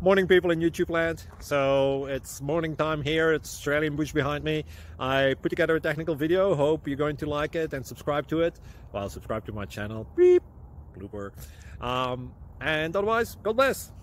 Morning, people in YouTube land. So it's morning time here. It's Australian bush behind me. I put together a technical video. Hope you're going to like it and subscribe to it. Well, subscribe to my channel. Beep. Blooper. And otherwise, God bless.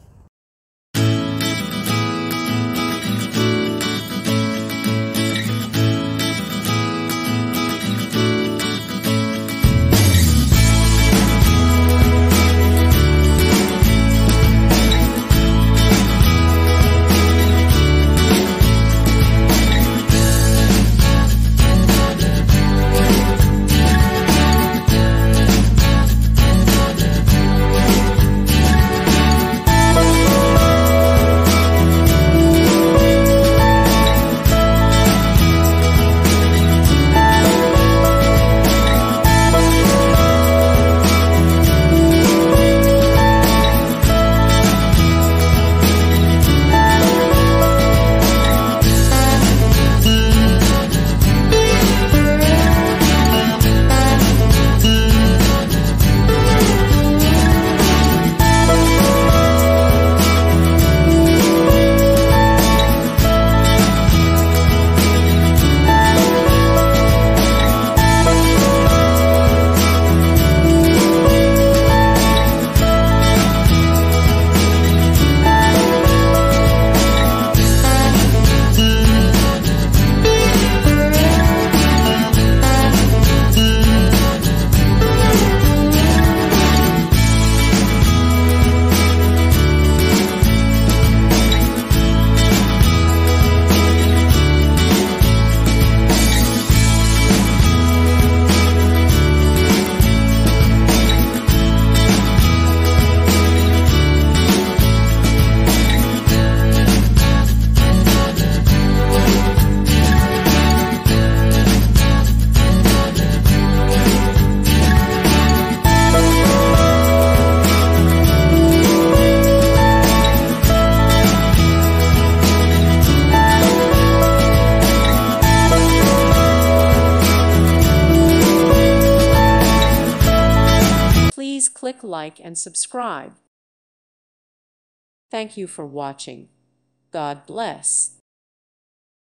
Please click like and subscribe. Thank you for watching. God bless.